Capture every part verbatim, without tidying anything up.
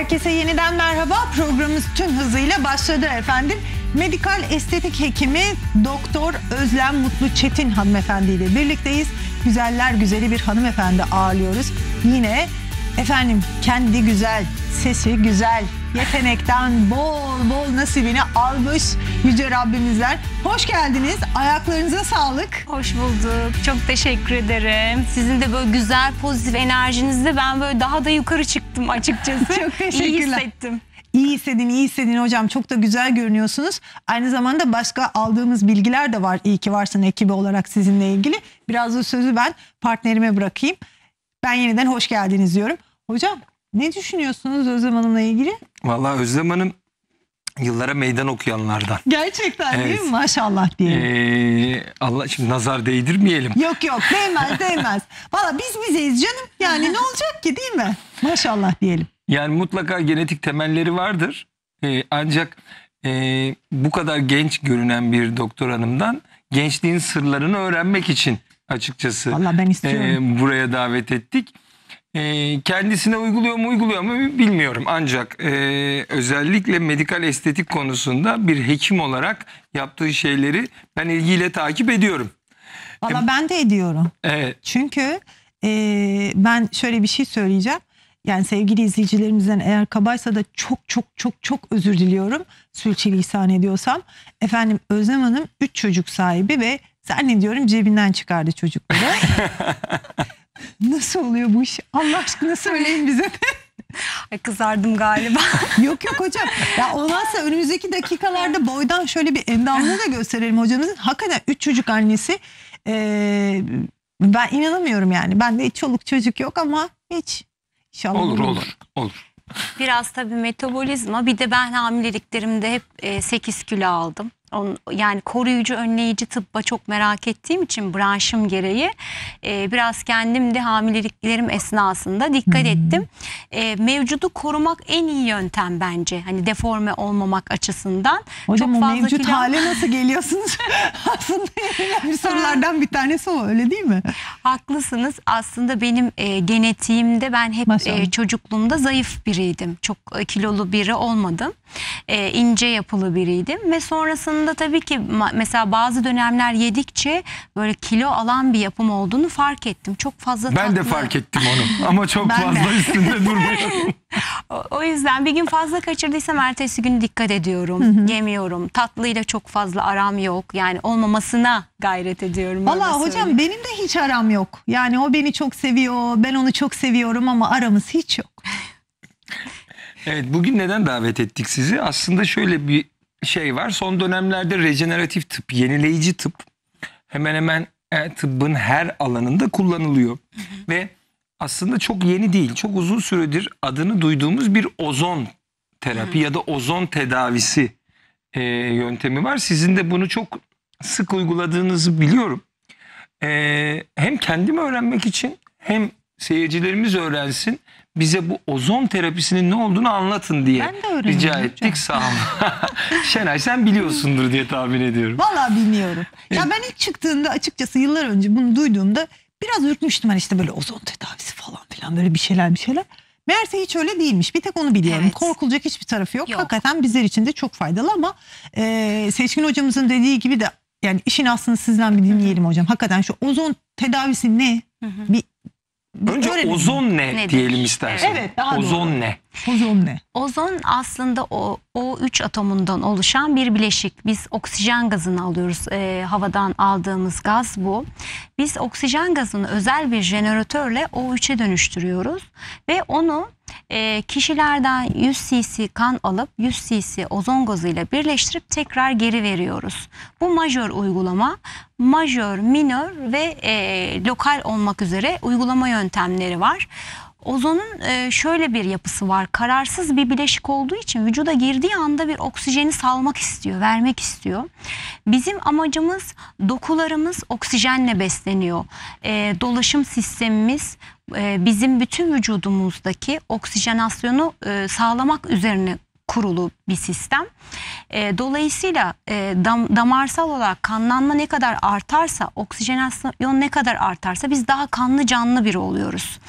Herkese yeniden merhaba. Programımız tüm hızıyla başladı efendim. Medikal estetik hekimi Doktor Özlem Mutlu Çetin hanımefendi ile birlikteyiz. Güzeller güzeli bir hanımefendi ağırlıyoruz. Yine efendim kendi güzel, sesi güzel, yetenekten bol bol nasibini almış Yüce Rabbimizden. Hoş geldiniz. Ayaklarınıza sağlık. Hoş bulduk. Çok teşekkür ederim. Sizin de böyle güzel pozitif enerjinizle ben böyle daha da yukarı çıktım açıkçası. Çok teşekkürler. İyi hissettim. İyi hissedin, iyi hissedin hocam. Çok da güzel görünüyorsunuz. Aynı zamanda başka aldığımız bilgiler de var. İyi ki varsın ekibi olarak sizinle ilgili. Biraz da sözü ben partnerime bırakayım. Ben yeniden hoş geldiniz diyorum. Hocam ne düşünüyorsunuz Özlem Hanım'la ilgili? Vallahi Özlem Hanım yıllara meydan okuyanlardan. Gerçekten Evet. değil mi? Maşallah diyelim. Ee, Allah şimdi nazar değdirmeyelim. Yok yok değmez değmez. Valla biz bizeyiz canım. Yani ne olacak ki değil mi? Maşallah diyelim. Yani mutlaka genetik temelleri vardır. Ee, ancak e, bu kadar genç görünen bir doktor hanımdan gençliğin sırlarını öğrenmek için açıkçası Vallahi ben istiyorum. e, buraya davet ettik. E, kendisine uyguluyor mu uyguluyor mu bilmiyorum. Ancak e, özellikle medikal estetik konusunda bir hekim olarak yaptığı şeyleri ben ilgiyle takip ediyorum. Valla ben de ediyorum. Evet. Çünkü e, ben şöyle bir şey söyleyeceğim. Yani sevgili izleyicilerimizden eğer kabaysa da çok çok çok çok özür diliyorum. Sürçülisan ediyorsam. Efendim Özlem Hanım üç çocuk sahibi ve zannediyorum cebinden çıkardı çocukları. Nasıl oluyor bu iş? Allah aşkına söyleyin bize de. Ay, kızardım galiba. Yok yok hocam. Ya olmazsa önümüzdeki dakikalarda boydan şöyle bir endamını da gösterelim hocamızın. Hakikaten üç çocuk annesi. Ee, ben inanamıyorum yani. Bende hiç çoluk çocuk yok ama hiç. İnşallah Olur olur olur. Biraz tabii metabolizma, bir de ben hamileliklerimde hep e, sekiz kilo aldım. Onun, yani koruyucu önleyici tıbba çok merak ettiğim için branşım gereği e, biraz kendim de hamileliklerim esnasında dikkat hmm. ettim. E, mevcudu korumak en iyi yöntem bence. Hani deforme olmamak açısından. Hocam çok o fazla mevcut kilo... hale nasıl geliyorsunuz? Aslında bir sorulardan bir tanesi o, öyle değil mi? Haklısınız. Aslında benim e, genetiğimde ben hep e, çocukluğumda zayıf biriydim. Çok e, kilolu biri olmadım. E, ince yapılı biriydim ve sonrasında tabii ki mesela bazı dönemler yedikçe böyle kilo alan bir yapım olduğunu fark ettim. Çok fazla Ben tatlı... de fark ettim onu ama çok Ben fazla de. üstünde durmuyorum. o, o yüzden bir gün fazla kaçırdıysam ertesi gün dikkat ediyorum. Hı hı. Yemiyorum. Tatlıyla çok fazla aram yok. Yani olmamasına gayret ediyorum. Valla hocam benim de hiç aram yok. Yani o beni çok seviyor, ben onu çok seviyorum ama aramız hiç yok. Evet, bugün neden davet ettik sizi? Aslında şöyle bir şey var. Son dönemlerde rejeneratif tıp, yenileyici tıp hemen hemen e, tıbbın her alanında kullanılıyor. Hı hı. Ve aslında çok yeni değil, çok uzun süredir adını duyduğumuz bir ozon terapi hı hı. ya da ozon tedavisi e, yöntemi var. Sizin de bunu çok sık uyguladığınızı biliyorum. E, hem kendim öğrenmek için hem seyircilerimiz öğrensin. Bize bu ozon terapisinin ne olduğunu anlatın diye rica ettik. Sağ olun. Şenay sen biliyorsundur diye tahmin ediyorum. Vallahi bilmiyorum. Ya ben ilk çıktığında açıkçası yıllar önce bunu duyduğumda biraz ürkmüştüm. Hani işte böyle ozon tedavisi falan filan böyle bir şeyler bir şeyler. Meğerse hiç öyle değilmiş. Bir tek onu biliyorum. Evet. Korkulacak hiçbir tarafı yok. yok. Hakikaten bizler için de çok faydalı ama e, Seçkin hocamızın dediği gibi de yani işin aslını sizden bir dinleyelim hocam. Hakikaten şu ozon tedavisi ne? Hı hı. Bir Önce öğrenelim. Ozon ne Nedir? Diyelim istersen. Evet, daha ozon doğru. ne? Ozon ne? Ozon aslında o O üç atomundan oluşan bir bileşik. Biz oksijen gazını alıyoruz. E, havadan aldığımız gaz bu. Biz oksijen gazını özel bir jeneratörle O üçe dönüştürüyoruz ve onu e, kişilerden yüz cc kan alıp yüz cc ozon gazıyla birleştirip tekrar geri veriyoruz. Bu majör uygulama. Majör, minör ve e, lokal olmak üzere uygulama yöntemleri var. Ozonun şöyle bir yapısı var. Kararsız bir bileşik olduğu için vücuda girdiği anda bir oksijeni salmak istiyor, vermek istiyor. Bizim amacımız dokularımız oksijenle besleniyor. Dolaşım sistemimiz bizim bütün vücudumuzdaki oksijenasyonu sağlamak üzerine kurulu bir sistem. Dolayısıyla damarsal olarak kanlanma ne kadar artarsa, oksijenasyon ne kadar artarsa biz daha kanlı canlı biri oluyoruz.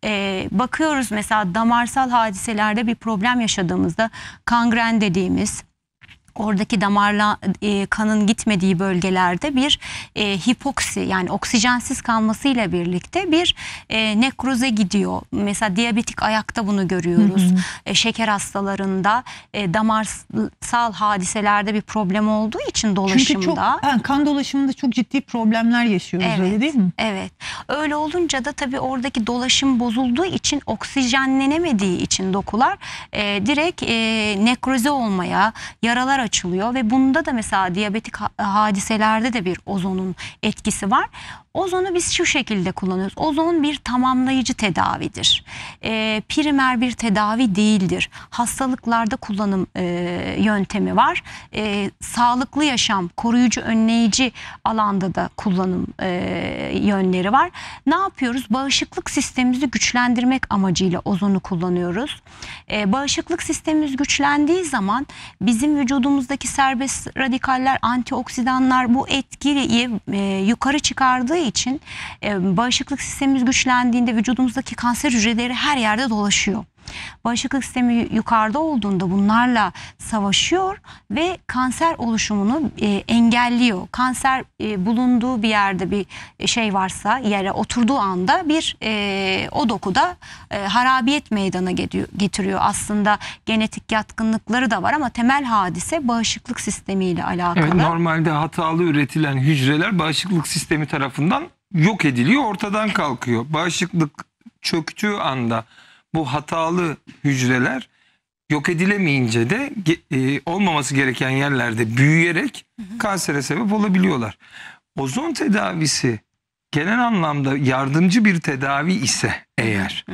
E, bakıyoruz mesela damarsal hadiselerde bir problem yaşadığımızda kangren dediğimiz, oradaki damarla e, kanın gitmediği bölgelerde bir e, hipoksi, yani oksijensiz kalmasıyla birlikte bir e, nekroze gidiyor. Mesela diyabetik ayakta bunu görüyoruz. Hı hı. E, şeker hastalarında e, damarsal hadiselerde bir problem olduğu için dolaşımda. Çünkü çok, yani kan dolaşımında çok ciddi problemler yaşıyoruz, evet, öyle değil mi? Evet. Öyle olunca da tabii oradaki dolaşım bozulduğu için, oksijenlenemediği için dokular e, direkt e, nekroze olmaya, yaralar açılıyor ve bunda da mesela diyabetik hadiselerde de bir ozonun etkisi var. Ozonu biz şu şekilde kullanıyoruz. Ozon bir tamamlayıcı tedavidir. E, primer bir tedavi değildir. Hastalıklarda kullanım e, yöntemi var. E, sağlıklı yaşam, koruyucu, önleyici alanda da kullanım e, yönleri var. Ne yapıyoruz? Bağışıklık sistemimizi güçlendirmek amacıyla ozonu kullanıyoruz. E, bağışıklık sistemimiz güçlendiği zaman bizim vücudumuzdaki serbest radikaller, antioksidanlar bu etkiyi e, yukarı çıkardığı için e, bağışıklık sistemimiz güçlendiğinde vücudumuzdaki kanser hücreleri her yerde dolaşıyor. Bağışıklık sistemi yukarıda olduğunda bunlarla savaşıyor ve kanser oluşumunu e, engelliyor. Kanser e, bulunduğu bir yerde bir şey varsa, yere oturduğu anda bir e, o dokuda e, harabiyet meydana getiriyor. Aslında genetik yatkınlıkları da var ama temel hadise bağışıklık sistemiyle alakalı. Evet, normalde hatalı üretilen hücreler bağışıklık sistemi tarafından yok ediliyor, ortadan kalkıyor. Bağışıklık çöktüğü anda bu hatalı hücreler yok edilemeyince de e, olmaması gereken yerlerde büyüyerek kansere sebep olabiliyorlar. Ozon tedavisi genel anlamda yardımcı bir tedavi ise eğer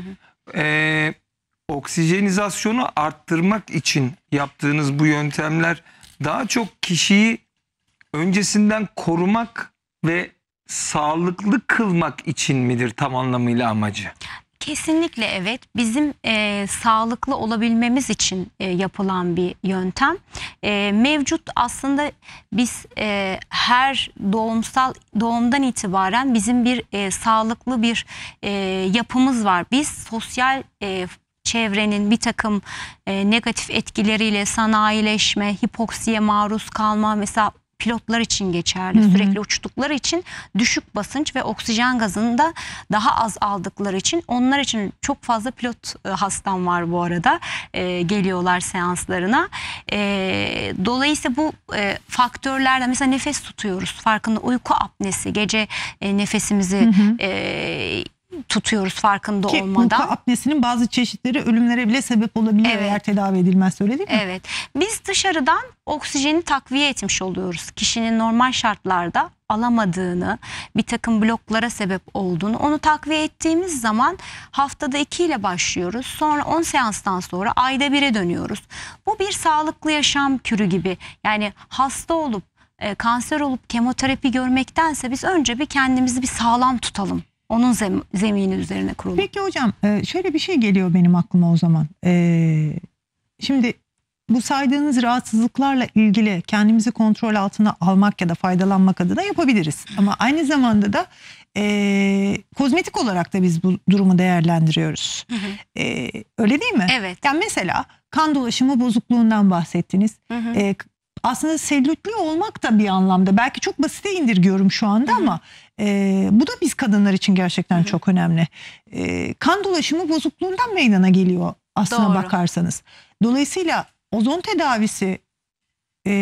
e, oksijenizasyonu arttırmak için yaptığınız bu yöntemler daha çok kişiyi öncesinden korumak ve sağlıklı kılmak için midir tam anlamıyla amacı? Kesinlikle evet. Bizim e, sağlıklı olabilmemiz için e, yapılan bir yöntem. E, mevcut aslında biz e, her doğumsal doğumdan itibaren bizim bir e, sağlıklı bir e, yapımız var. Biz sosyal e, çevrenin bir takım e, negatif etkileriyle sanayileşme, hipoksiye maruz kalma, mesela pilotlar için geçerli. Hı hı. Sürekli uçtukları için düşük basınç ve oksijen gazını da daha az aldıkları için, onlar için çok fazla pilot e, hastam var bu arada. E, geliyorlar seanslarına. E, dolayısıyla bu e, faktörlerden mesela nefes tutuyoruz. Farkında, uyku apnesi, gece e, nefesimizi hı hı. E, tutuyoruz farkında Ki olmadan. uyku apnesinin bazı çeşitleri ölümlere bile sebep olabiliyor, evet, eğer tedavi edilmezse, öyle değil mi? Evet. Biz dışarıdan oksijeni takviye etmiş oluyoruz. Kişinin normal şartlarda alamadığını, bir takım bloklara sebep olduğunu, onu takviye ettiğimiz zaman haftada iki ile başlıyoruz. Sonra on seanstan sonra ayda bire dönüyoruz. Bu bir sağlıklı yaşam kürü gibi. Yani hasta olup e, kanser olup kemoterapi görmektense biz önce bir kendimizi bir sağlam tutalım. Onun zem zemini üzerine kurulu. Peki hocam, şöyle bir şey geliyor benim aklıma o zaman. Ee, şimdi bu saydığınız rahatsızlıklarla ilgili kendimizi kontrol altına almak ya da faydalanmak adına yapabiliriz. Ama aynı zamanda da e, kozmetik olarak da biz bu durumu değerlendiriyoruz. Hı hı. E, öyle değil mi? Evet. Yani mesela kan dolaşımı bozukluğundan bahsettiniz. Hı hı. E, aslında selülitli olmak da bir anlamda, belki çok basite indirgiyorum şu anda, hı hı, ama e, bu da biz kadınlar için gerçekten, hı hı, çok önemli. E, kan dolaşımı bozukluğundan meydana geliyor aslına Doğru. bakarsanız. Dolayısıyla ozon tedavisi e,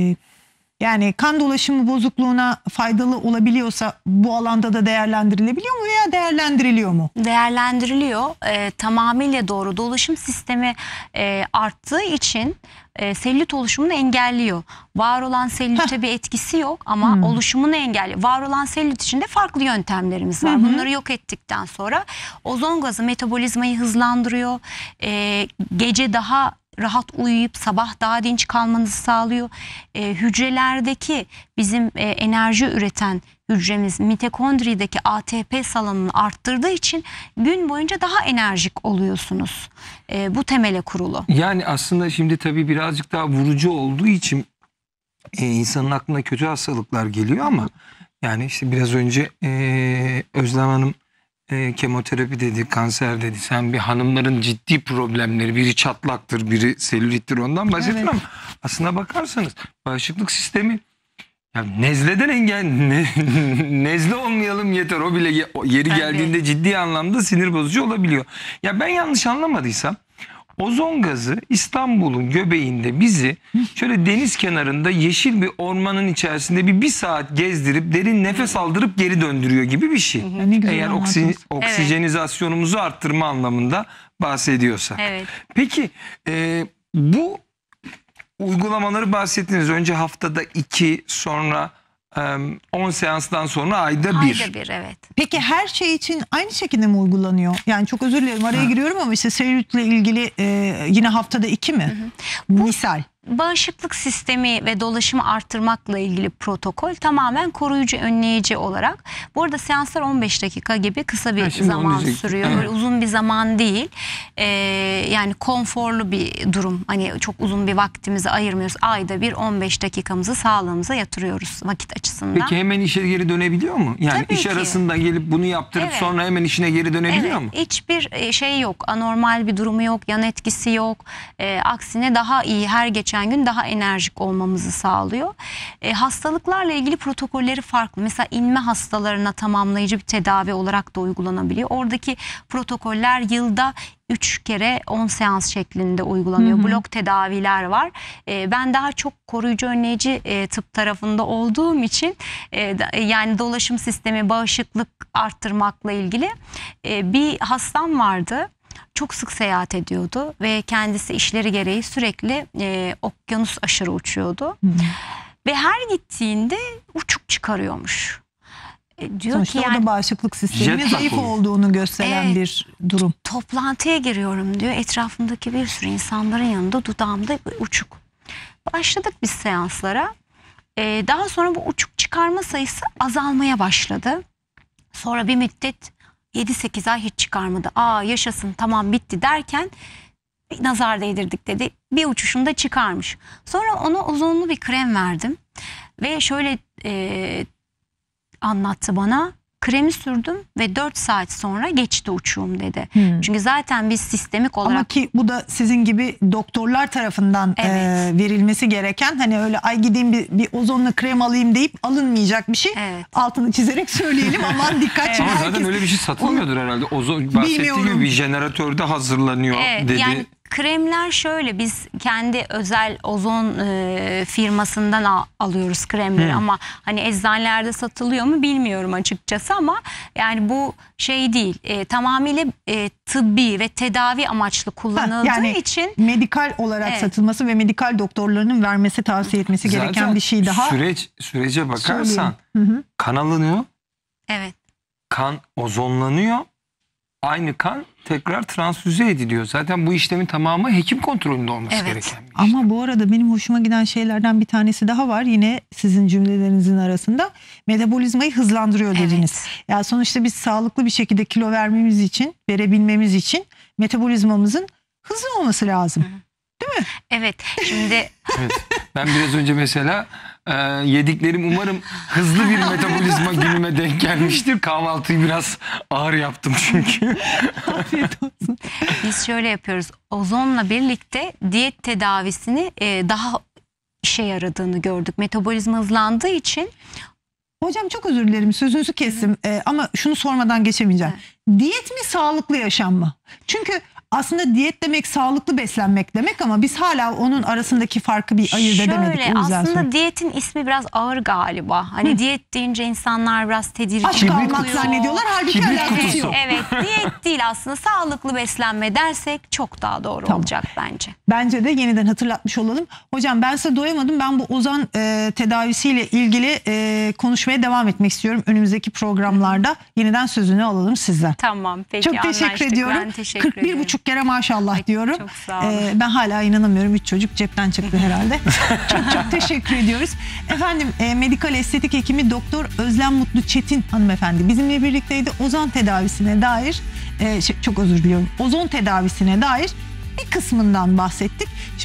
yani kan dolaşımı bozukluğuna faydalı olabiliyorsa bu alanda da değerlendirilebiliyor mu veya değerlendiriliyor mu? Değerlendiriliyor. E, tamamıyla doğru. Dolaşım sistemi e, arttığı için e, selülit oluşumunu engelliyor. Var olan selülite bir etkisi yok ama hmm. oluşumunu engelliyor. Var olan selülit için de farklı yöntemlerimiz var. Hı hı. Bunları yok ettikten sonra ozon gazı metabolizmayı hızlandırıyor. E, gece daha rahat uyuyup sabah daha dinç kalmanızı sağlıyor. E, hücrelerdeki bizim e, enerji üreten hücremiz mitokondrideki A T P salınımını arttırdığı için gün boyunca daha enerjik oluyorsunuz. E, bu temele kurulu. Yani aslında şimdi tabii birazcık daha vurucu olduğu için e, insanın aklına kötü hastalıklar geliyor ama yani işte biraz önce e, Özlem Hanım e, kemoterapi dedi, kanser dedi. Sen bir hanımların ciddi problemleri, biri çatlaktır, biri selülittir, ondan bahsettin Evet. ama aslına bakarsanız bağışıklık sistemi, ya nezleden engel, ne, nezle olmayalım yeter. O bile ye- yeri Tabii. geldiğinde ciddi anlamda sinir bozucu olabiliyor. Ya ben yanlış anlamadıysam ozon gazı İstanbul'un göbeğinde bizi şöyle deniz kenarında yeşil bir ormanın içerisinde bir bir saat gezdirip derin nefes aldırıp geri döndürüyor gibi bir şey. Ya ne güzel Eğer oksi- anlattınız. oksijenizasyonumuzu arttırma anlamında bahsediyorsak. Evet. Peki e, bu uygulamaları bahsettiniz. Önce haftada iki, sonra on seanstan sonra ayda bir. Ayda bir, evet. Peki her şey için aynı şekilde mi uygulanıyor? Yani çok özür dilerim araya giriyorum ama işte selülitle ilgili e, yine haftada iki mi? Misal. Bağışıklık sistemi ve dolaşımı arttırmakla ilgili protokol tamamen koruyucu, önleyici olarak. Bu arada seanslar on beş dakika gibi kısa bir Ha, şimdi onu zaman diyecektim. sürüyor. Evet. Böyle uzun bir zaman değil. Ee, yani konforlu bir durum. Hani çok uzun bir vaktimizi ayırmıyoruz. Ayda bir on beş dakikamızı sağlığımıza yatırıyoruz vakit açısından. Peki hemen işe geri dönebiliyor mu? Yani Tabii iş ki. arasında gelip bunu yaptırıp Evet. sonra hemen işine geri dönebiliyor Evet, mu? hiçbir e, şey yok, anormal bir durumu yok, yan etkisi yok. E, aksine daha iyi, her geçen gün daha enerjik olmamızı sağlıyor. E, hastalıklarla ilgili protokolleri farklı. Mesela inme hastalarına tamamlayıcı bir tedavi olarak da uygulanabiliyor. Oradaki protokoller yılda üç kere on seans şeklinde uygulanıyor. Hı hı. Blok tedaviler var. E, ben daha çok koruyucu önleyici e, tıp tarafında olduğum için e, da- yani dolaşım sistemi, bağışıklık arttırmakla ilgili e, bir hastam vardı. Çok sık seyahat ediyordu ve kendisi işleri gereği sürekli e, okyanus aşırı uçuyordu. Ve her gittiğinde uçuk çıkarıyormuş. E, diyor Sonuçta ki o yani da bağışıklık sisteminin Jet lag zayıf oluyor. olduğunu gösteren Evet. bir durum. toplantıya giriyorum diyor. Etrafımdaki bir sürü insanların yanında dudağımda uçuk. Başladık biz seanslara. Ee, daha sonra bu uçuk çıkarma sayısı azalmaya başladı. Sonra bir müddet yedi sekiz ay hiç çıkarmadı. Aa yaşasın, tamam, bitti derken bir nazar değdirdik dedi. Bir uçuşunda çıkarmış. Sonra ona ozonlu bir krem verdim. Ve şöyle e, anlattı bana. Kremi sürdüm ve dört saat sonra geçti uçuğum dedi. Hmm. Çünkü zaten biz sistemik olarak Ama ki bu da sizin gibi doktorlar tarafından Evet. e, verilmesi gereken, hani öyle ay gideyim bir, bir ozonlu krem alayım deyip alınmayacak bir şey. Evet. Altını çizerek söyleyelim, aman dikkat. Evet. Şimdi Ama herkes- zaten öyle bir şey satılmıyordur herhalde. Ozon bahsettiği Bilmiyorum. gibi bir jeneratörde hazırlanıyor Evet, dedi. yani kremler şöyle, biz kendi özel ozon e, firmasından al- alıyoruz kremleri Hı. ama hani eczanelerde satılıyor mu bilmiyorum açıkçası, ama yani bu şey değil, e, tamamıyla e, tıbbi ve tedavi amaçlı kullanıldığı yani için medikal olarak Evet. satılması ve medikal doktorlarının vermesi, tavsiye etmesi gereken Zaten bir şey daha. Süreç, sürece bakarsan Söyleyeyim. Hı hı. kan alınıyor, evet. kan ozonlanıyor. Aynı kan tekrar transfüze ediliyor. Zaten bu işlemin tamamı hekim kontrolünde olması Evet. gereken bir iş. Ama bu arada benim hoşuma giden şeylerden bir tanesi daha var. Yine sizin cümlelerinizin arasında metabolizmayı hızlandırıyor dediniz. Evet. Ya sonuçta biz sağlıklı bir şekilde kilo vermemiz için, verebilmemiz için metabolizmamızın hızlı olması lazım. Evet. Şimdi Evet. Ben biraz önce mesela e, yediklerim umarım hızlı bir metabolizma günüme denk gelmiştir. Kahvaltıyı biraz ağır yaptım çünkü. Afiyet olsun. biz şöyle yapıyoruz. Ozonla birlikte diyet tedavisini e, daha işe yaradığını gördük. Metabolizma hızlandığı için Hocam çok özür dilerim, sözünüzü kestim Ee, ama şunu sormadan geçemeyeceğim. Diyet mi, sağlıklı yaşam mı? Çünkü aslında diyet demek sağlıklı beslenmek demek ama biz hala onun arasındaki farkı bir ayırt edemedik. şöyle, O yüzden aslında sordum. diyetin ismi biraz ağır galiba. Hani diyet deyince insanlar biraz tedirgin Aşk Kibrit almak kutusu. zannediyorlar, halbuki Kibrit alakası kutusu. yok. Evet, diyet değil aslında, sağlıklı beslenme dersek çok daha doğru Tamam. olacak bence. Bence de yeniden hatırlatmış olalım. Hocam ben size doyamadım. Ben bu ozon e, tedavisiyle ilgili e, konuşmaya devam etmek istiyorum. Önümüzdeki programlarda yeniden sözünü alalım sizden. Tamam, peki, Çok teşekkür anlaştık. ediyorum. Ben teşekkür kırk bir ederim. buçuk kere maşallah Ay, diyorum. çok sağ olun. Ee, ben hala inanamıyorum. Üç çocuk cepten çıktı herhalde. çok çok teşekkür ediyoruz. Efendim e, medikal estetik hekimi Doktor Özlem Mutlu Çetin hanımefendi bizimle birlikteydi. Ozon tedavisine dair e, şey, çok özür diliyorum. Ozon tedavisine dair bir kısmından bahsettik.